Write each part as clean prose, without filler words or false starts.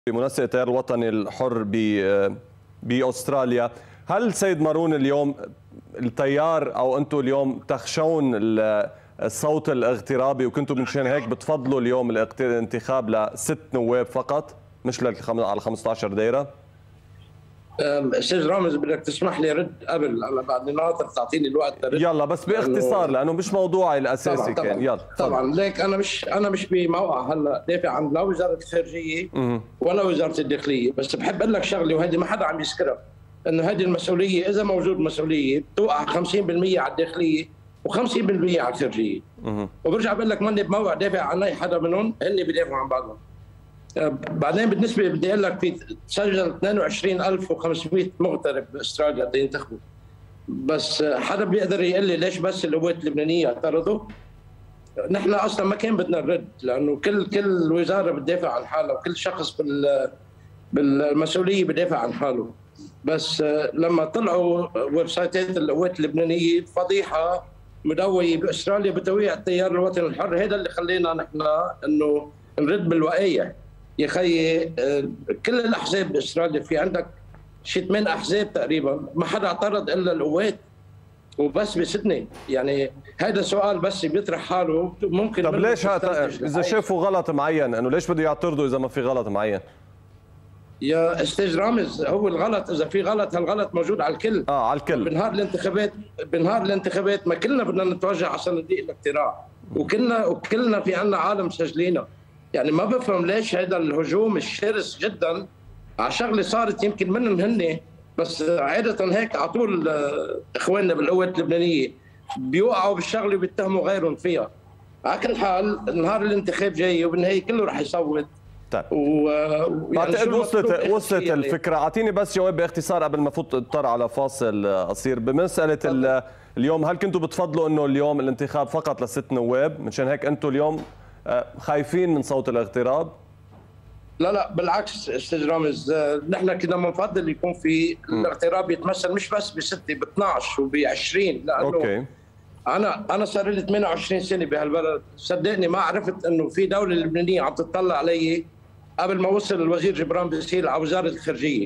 بمنسق التيار الوطني الحر باستراليا. هل سيد مارون اليوم التيار او انتم اليوم تخشون الصوت الاغترابي وكنتم مشان هيك بتفضلوا اليوم الانتخاب لست نواب فقط مش على 15 دايره؟ استاذ رامز بدك تسمح لي رد قبل هلا بعد ناطر تعطيني الوقت لرد. يلا بس باختصار لانه مش موضوعي الاساسي طبعاً كان. يلا طبعا ليك انا مش بموقع هلا دافع عن لا وزاره الخارجيه ولا وزاره الداخليه، بس بحب اقول لك شغله وهذه ما حدا عم يذكرها، انه هذه المسؤوليه اذا موجود مسؤوليه بتوقع 50% على الداخليه و50% على الخارجيه. وبرجع بقول لك ماني بموقع دافع عن اي حدا منهم، هن بيدافعوا عن بعضهم. بعدين بالنسبه بدي اقول لك في تسجل 22500 مغترب باستراليا بده ينتخبوا، بس حدا بيقدر يقول لي ليش بس القوات اللبنانيه اعترضوا؟ نحن اصلا ما كان بدنا نرد، لانه كل وزاره بتدافع عن حالها وكل شخص بالمسؤوليه بدافع عن حاله، بس لما طلعوا ويب سايتات القوات اللبنانيه فضيحه مدويه باستراليا بتوقيع التيار الوطني الحر، هذا اللي خلينا نحن انه نرد بالوقايع. يا خيي كل الاحزاب باستراليا في عندك شي 8 احزاب تقريبا ما حدا اعترض الا القوات وبس بسدني، يعني هذا سؤال بس بيطرح حاله ممكن. طب ليش اذا شافوا غلط معين انه ليش بده يعترضوا اذا ما في غلط معين؟ يا استاذ رامز هو الغلط اذا في غلط هالغلط موجود على الكل. على الكل. بنهار الانتخابات ما كلنا بدنا نتوجه على صناديق الاقتراع وكلنا في عندنا عالم مسجلينها. يعني ما بفهم ليش هذا الهجوم الشرس جدا على شغله صارت يمكن منهم هن، بس عاده هيك على طول اخواننا بالقوات اللبنانيه بيوقعوا بالشغله وبيتهموا غيرهم فيها. على كل حال نهار الانتخاب جاي وبالنهايه كله رح يصوت. طيب بعتقد وصلت الفكره. اعطيني بس جواب باختصار قبل ما فوت اضطر على فاصل قصير بمساله اليوم. هل كنتوا بتفضلوا انه اليوم الانتخاب فقط ل6 نواب مشان هيك انتم اليوم خايفين من صوت الاغتراب؟ لا بالعكس استاذ رامز، نحن كنا بنفضل يكون في الاغتراب يتمثل مش بس ب6 ب12 وب20، لانه اوكي انا صار لي 28 سنه بهالبلد، صدقني ما عرفت انه في دوله لبنانيه عم تطلع علي قبل ما وصل الوزير جبران باسيل على وزاره الخارجيه.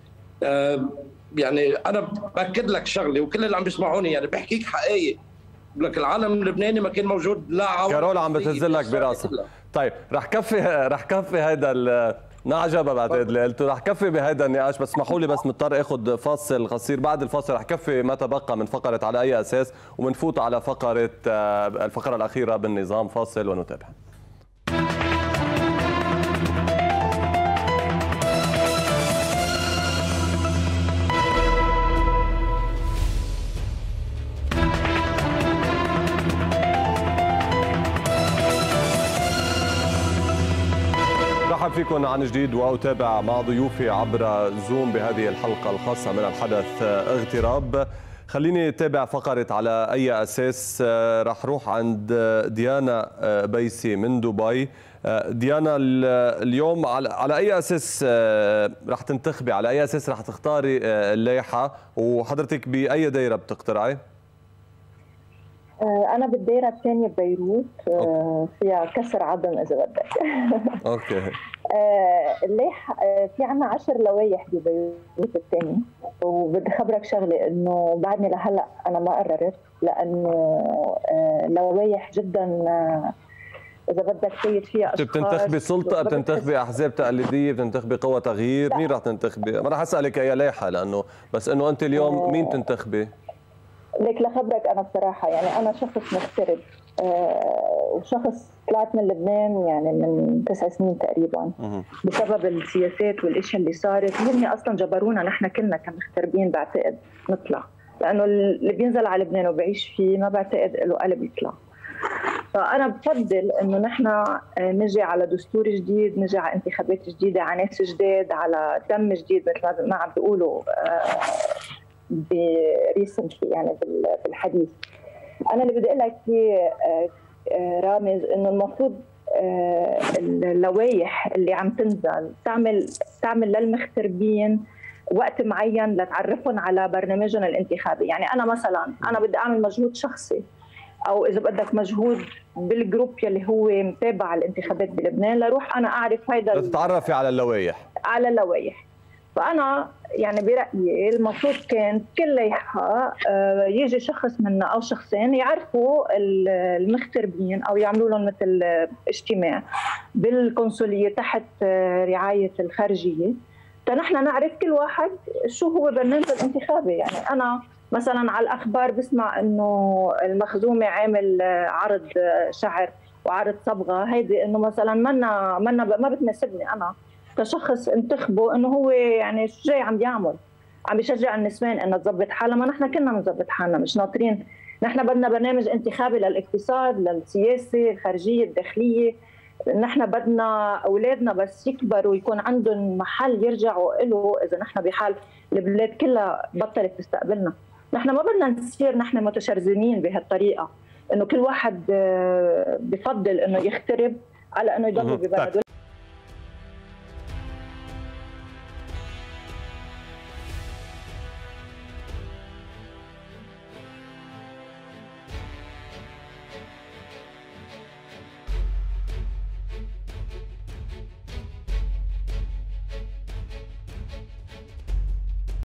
يعني انا باكد لك شغله وكل اللي عم بيسمعوني يعني بحكيك حقيقي، لك العالم اللبناني ما كان موجود لا عوض. كارول عم بتهزل لك براسها. طيب رح كفي هيدا نعجبها بعتقد اللي قلته، رح كفي بهيدا النقاش، بس اسمحوا لي بس مضطر اخذ فاصل قصير. بعد الفاصل رح كفي ما تبقى من فقره على اي اساس وبنفوت على الفقره الاخيره بالنظام. فاصل ونتابع. مرحبا فيكم عن جديد وأتابع مع ضيوفي عبر زوم بهذه الحلقة الخاصة من الحدث اغتراب. خليني اتابع فقرة على أي أساس. رح روح عند ديانا بيسي من دبي. ديانا اليوم على أي أساس رح تنتخبي؟ على أي أساس رح تختاري اللائحة؟ وحضرتك بأي دايرة بتقترعي؟ أنا بالدائرة الثانية ببيروت، فيها كسر عظم إذا بدك. أوكي. اللائحة في عنا 10 لوائح ببيروت الثاني، وبدي خبرك شغلة إنه بعدني لهلا أنا ما قررت، لأنه لوائح جدا إذا بدك تزيد فيها أشخاص. بتنتخبي سلطة، بتنتخبي أحزاب تقليدية، بتنتخبي قوى تغيير، مين رح تنتخبي؟ ما رح أسألك أي لائحة لأنه بس إنه أنت اليوم مين تنتخبي؟ ليك لخبرك أنا بصراحة يعني أنا شخص مغترب، وشخص طلعت من لبنان يعني من 9 سنين تقريبا بسبب السياسات والاشياء اللي صارت. هم أصلا جبرونا نحن كلنا كمغتربين بعتقد نطلع، لأنه اللي بينزل على لبنان وبعيش فيه ما بعتقد له قلب يطلع. فأنا بفضل إنه نحن نجي على دستور جديد، نجي على انتخابات جديدة، على ناس جداد، على دم جديد مثل ما عم بيقولوا بريسنتلي يعني بالحديث. انا اللي بدي اقول لك رامز انه المفروض اللوائح اللي عم تنزل تعمل للمغتربين وقت معين لتعرفهم على برنامجهم الانتخابي. يعني انا مثلا بدي اعمل مجهود شخصي او اذا بدك مجهود بالجروب يلي هو متابع الانتخابات بلبنان لروح انا اعرف هيدا تتعرفي على اللوائح. على اللوائح. فانا يعني برايي المفروض كان كلياتها يجي شخص منا او شخصين يعرفوا المغتربين او يعملوا لهم مثل اجتماع بالقنصليه تحت رعايه الخارجيه، فنحن نعرف كل واحد شو هو برنامجه الانتخابي. يعني انا مثلا على الاخبار بسمع انه المخزومي عامل عرض شعر وعرض صبغه، هيدي انه مثلا ما بتناسبني انا كشخص انتخبه، انه هو يعني شو جاي عم يعمل؟ عم يشجع النسوان انها تظبط حالها. ما نحن كنا بنظبط حالنا، مش ناطرين. نحن بدنا برنامج انتخابي للاقتصاد، للسياسه، الخارجيه، الداخليه. نحن بدنا اولادنا بس يكبروا يكون عندهم محل يرجعوا له اذا نحن بحال البلاد كلها بطلت تستقبلنا. نحن ما بدنا نصير نحن متشرذمين بهالطريقه، انه كل واحد بفضل انه يغترب على انه يضل ببلده.